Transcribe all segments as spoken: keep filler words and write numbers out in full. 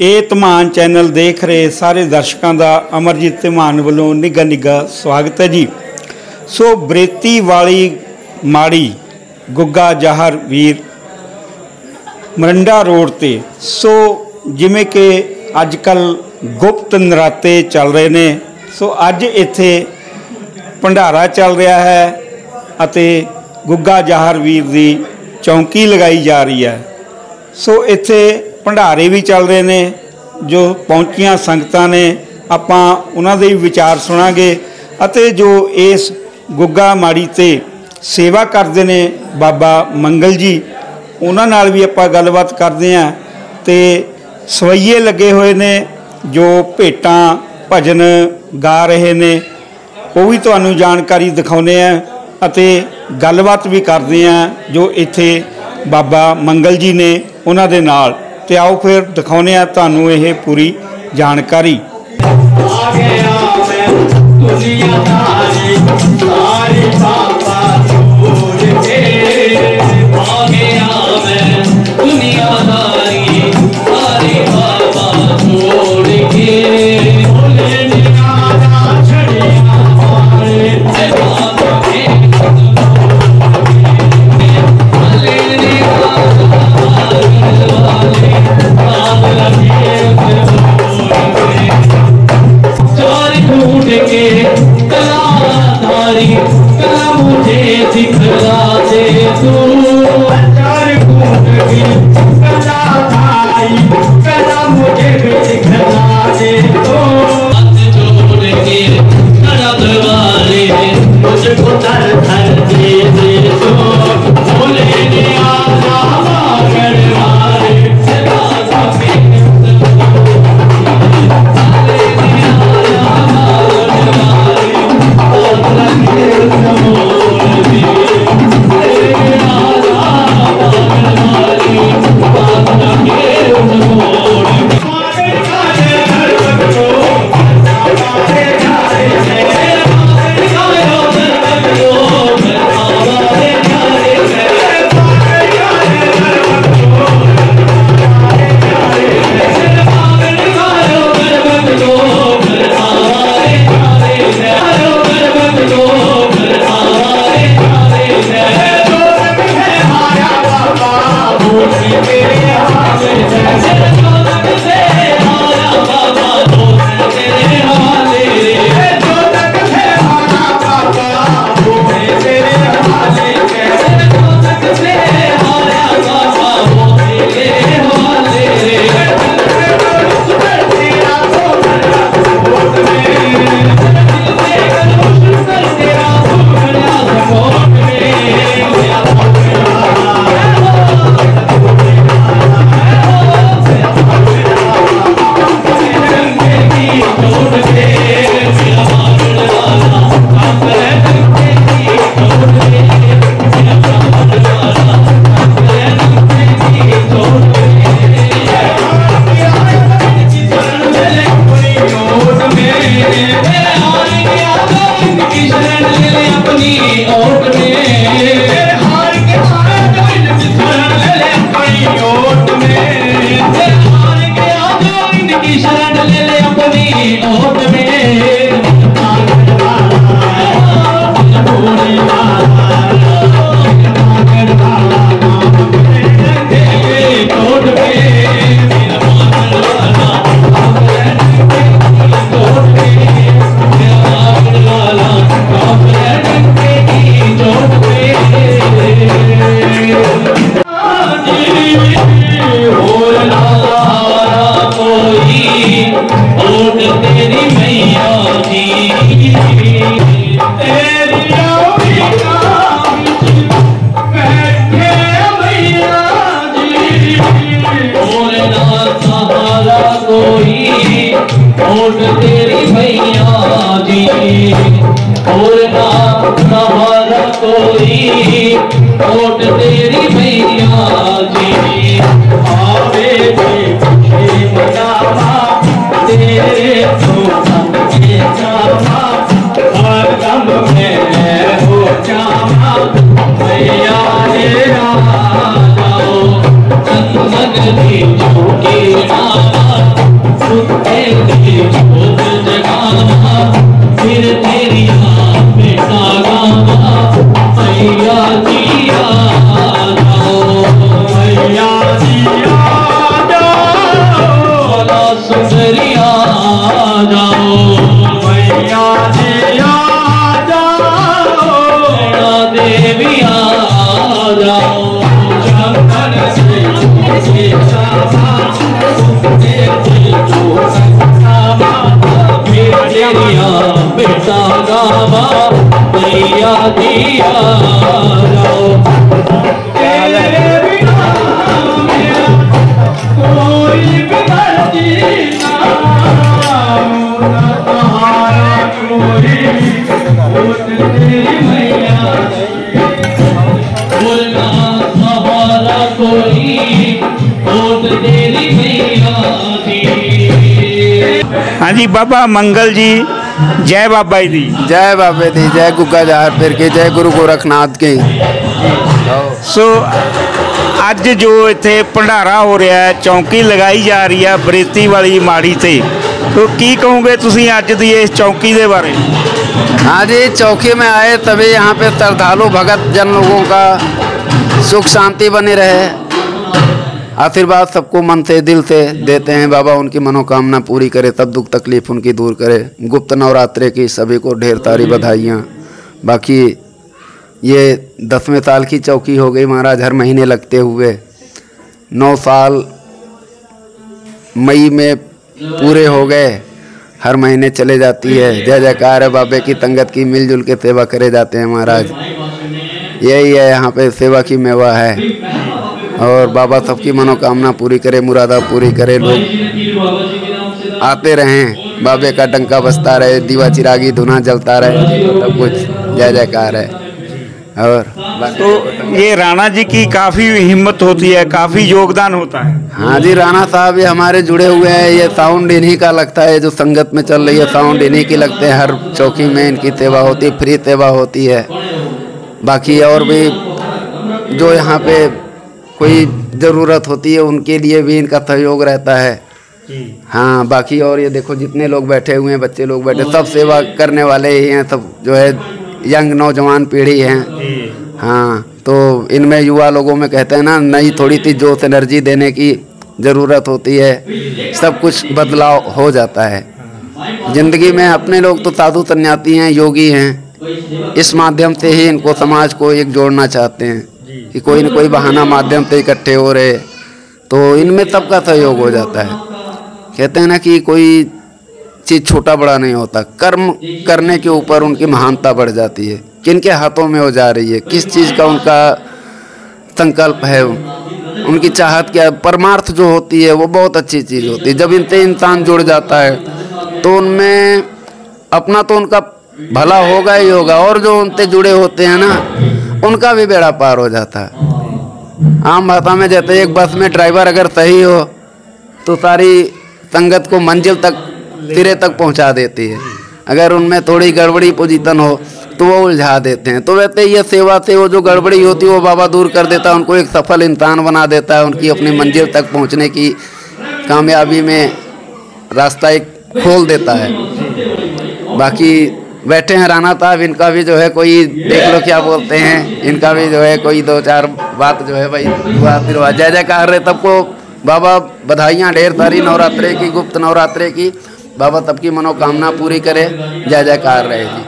ਇਹ ਧਮਾਨ चैनल देख रहे सारे दर्शकों का अमरजीत धमान वालों निघा निघा स्वागत है जी। सो बरेती वाली माड़ी गुग्गा जाहर वीर मरंडा रोड ते सो जिमें कि अजकल गुप्त नराते चल रहे ने। सो अज इत्थे भंडारा चल रहा है अते गुग्गा जाहर वीर की चौंकी लगाई जा रही है। सो इत्थे भंडारे भी चल रहे ने। जो पहुंचिया संगतां ने आपां उन्हां दे विचार सुनांगे अते जो इस गुग्गा माड़ी ते सेवा करते ने बाबा मंगल जी उन्हां नाल भी आपां गलबात करते हैं। ते सवैये लगे हुए ने जो भेटां भजन गा रहे ने वो भी तुहानूं जानकारी दिखाउने हैं अते गलबात भी करते हैं जो इत्थे बाबा मंगल जी ने उन्हां दे नाल। ते आओ फिर दिखाने तुहानूं यह पूरी जानकारी। मन दी चौकी मैया दिया तेरे बिना मेरा कोई बिगड़ती ना तुम्हारा कोई होत तेरी मैया बोलना सहारा कोई होत तेरी मैया दी। हाँ जी बाबा मंगल जी, जय बाबा जी, जय बाबे दी, जय गुग्गा जहर पीर की, जय गुरु गोरखनाथ की। सो अज जो इत्थे भंडारा हो रहा है, चौंकी लगाई जा रही है बरेती वाली माड़ी ते, तो की कहोगे तुसीं अज दी इस चौंकी दे बारे? हाँ जी, चौकी में आए तभी यहाँ पे श्रद्धालु भगत जन लोगों का सुख शांति बनी रहे, आशीर्वाद सबको मन से दिल से देते हैं। बाबा उनकी मनोकामना पूरी करे, सब दुख तकलीफ उनकी दूर करे। गुप्त नवरात्रे की सभी को ढेर सारी बधाइयाँ। बाकी ये दसवें साल की चौकी हो गई महाराज, हर महीने लगते हुए नौ साल मई में पूरे हो गए, हर महीने चले जाती है। जय जयकार है बाबे की, तंगत की मिलजुल के सेवा करे जाते हैं महाराज। यही है यहाँ पे सेवा की मेवा है। और बाबा सबकी मनोकामना पूरी करे, मुरादा पूरी करे, लोग आते रहें, बाबे का डंका बजता रहे, दीवा चिरागी धुना जलता रहे, सब कुछ जय जयकार है। और तो ये राणा जी की काफ़ी हिम्मत होती है, काफ़ी योगदान होता है। हाँ जी, राणा साहब ये हमारे जुड़े हुए हैं। ये साउंड इन्हीं का लगता है, जो संगत में चल रही है साउंड इन्हीं की लगते हैं। हर चौकी में इनकी सेवा होती है, फ्री सेवा होती है। बाकी और भी जो यहाँ पे कोई ज़रूरत होती है उनके लिए भी इनका सहयोग रहता है। हाँ, बाकी और ये देखो जितने लोग बैठे हुए हैं, बच्चे लोग बैठे, सब सेवा करने वाले ही हैं, सब जो है यंग नौजवान पीढ़ी हैं। हाँ, तो इनमें युवा लोगों में कहते हैं ना, नई थोड़ी सी जोश एनर्जी देने की ज़रूरत होती है, सब कुछ बदलाव हो जाता है ज़िंदगी में। अपने लोग तो साधु सन्यासी हैं, योगी हैं, इस माध्यम से ही इनको समाज को एक जोड़ना चाहते हैं कि कोई न कोई बहाना माध्यम से इकट्ठे हो रहे, तो इनमें सबका सहयोग हो जाता है। कहते हैं ना कि कोई चीज़ छोटा बड़ा नहीं होता, कर्म करने के ऊपर उनकी महानता बढ़ जाती है। किनके हाथों में हो जा रही है, किस चीज़ का उनका संकल्प है, उनकी चाहत क्या है, परमार्थ जो होती है वो बहुत अच्छी चीज़ होती है। जब इनसे इंसान जुड़ जाता है तो उनमें अपना तो उनका भला होगा ही होगा, और जो उनसे जुड़े होते हैं ना उनका भी बेड़ा पार हो जाता है। आम भाषा में जैसे एक बस में ड्राइवर अगर सही हो तो सारी संगत को मंजिल तक, सिरे तक पहुंचा देती है। अगर उनमें थोड़ी गड़बड़ी पोजीशन हो तो वो उलझा देते हैं। तो वैसे ये सेवा से वो जो गड़बड़ी होती है वो बाबा दूर कर देता है, उनको एक सफल इंसान बना देता है, उनकी अपनी मंजिल तक पहुंचने की कामयाबी में रास्ता एक खोल देता है। बाकी बैठे हैं राणा साहब, इनका भी जो है कोई देख लो क्या बोलते हैं, इनका भी जो है कोई दो चार बात जो है भाई दुआ आशीर्वाद जय जयकार रहे। सबको बाबा बधाइयाँ ढेर सारी नवरात्रे की, गुप्त नवरात्रे की। बाबा सबकी मनोकामना पूरी करे, जय जयकार रहे जी।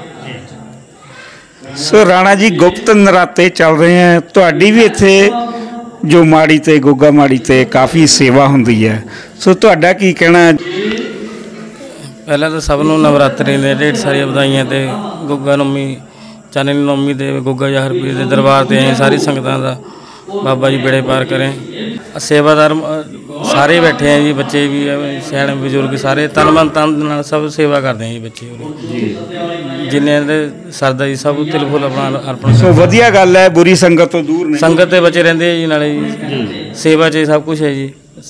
सो राणा जी गुप्त नराते चल रहे हैं, ਤੁਹਾਡੀ भी इत्थे जो माड़ी ते गुग्गा माड़ी ते काफ़ी सेवा हुंदी है, सो ਤੁਹਾਡਾ की कहना? पहले तो सब नूं नवरात्रे दे ढेर सारी बधाइयां ते गुग्गा नौमी चाननी नौमी ते गुग्गा जहर पीर दे दरबार ते आए सारी संगतां दा बाबा जी बेड़े पार करें। सेवादार सारे बैठे हैं जी, बच्चे भी सियाणे बजुर्ग सारे तन मन तन नाल सब सेवा करते हैं जी। बच्चे जिन्ने सरदा जी सब तिल फुल अपना अर्पण। सो वधिया गल है, बुरी संगत तो दूर ने, संगत ते बचे रहंदे जी, नाले जी सेवा च सब कुछ है जी।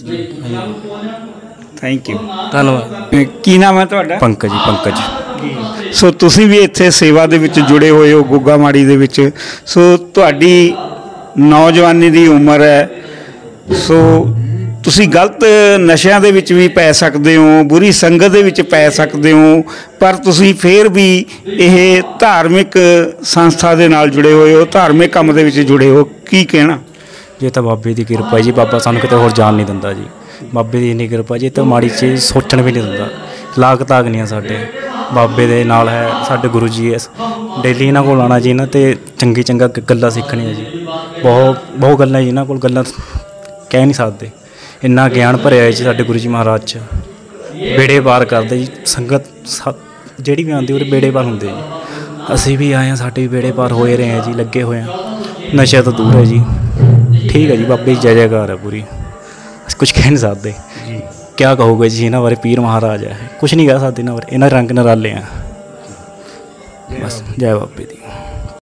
थैंक यू, धन्यवाद। की नाम है तुहाडा? पंकज जी, पंकज। सो तुसीं भी इत्थे सेवा दे विच जुड़े होए हो गुग्गा माड़ी दे विच, सो तुहाडी नौजवानी दी उम्र है, सो तुसीं गलत नशिਆਂ ਦੇ ਵਿੱਚ ਵੀ ਪੈ ਸਕਦੇ ਹੋ, बुरी संगत ਦੇ ਵਿੱਚ ਪੈ ਸਕਦੇ ਹੋ, ਪਰ ਤੁਸੀਂ ਫਿਰ ਵੀ ਇਹ ਧਾਰਮਿਕ ਸੰਸਥਾ ਦੇ ਨਾਲ ਜੁੜੇ ਹੋਏ ਹੋ, ਧਾਰਮਿਕ ਕੰਮ ਦੇ ਵਿੱਚ ਜੁੜੇ ਹੋ, ਕੀ ਕਹਿਣਾ? ये तो बाबे की कृपा जी, बाबा सानू किते होर जान नहीं दिंदा जी। बाबे की इन्नी कृपा जी, तो माड़ी चीज़ सोचण भी नहीं दिंदा। लाग ताग नहीं है साडे, बाबे दे नाल है, साडे गुरु जी है। डेली इन्हां कोल आना जी, इन्हां ते चंगी चंगा गल्लां सीखणियां जी। बहुत बहुत गल्लां जी इन्हां कोल, गल्लां कह नहीं सकते। इन्ना ज्ञान भरिया जी साडे गुरु जी महाराज च, बेड़े पार करदे जी। संगत जिहड़ी भी आंदी ओहदे बेड़े पार हुंदे जी। ਅਸੀਂ ਵੀ ਆਏ ਹਾਂ, ਸਾਡੇ ਵੀ ਬੇੜੇ ਪਾਰ ਹੋਏ ਰਹੇ ਆ ਜੀ, ਲੱਗੇ ਹੋਏ ਆ, ਨਸ਼ੇ ਤੋਂ ਦੂਰ ਹੈ ਜੀ। ਠੀਕ ਹੈ ਜੀ, ਬਾਬੇ ਦੀ ਜੈ ਜੈਕਾਰ ਹੈ ਪੂਰੀ, ਅਸੀਂ ਕੁਝ ਕਹਿ ਨਹੀਂ ਸਕਦੇ। ਕਿਆ ਕਹੋਗੇ ਜੀ ਇਹਨਾਂ ਬਾਰੇ, ਪੀਰ ਮਹਾਰਾਜ ਹੈ, ਕੁਛ ਨਹੀਂ ਕਹਿ ਸਕਦੇ ਇਹਨਾਂ ਬਾਰੇ, ਇਹਨਾਂ ਰੰਗ ਨਰਾਲੇ ਆ ਬਸ। ਜੈ ਬਾਬੇ ਦੀ।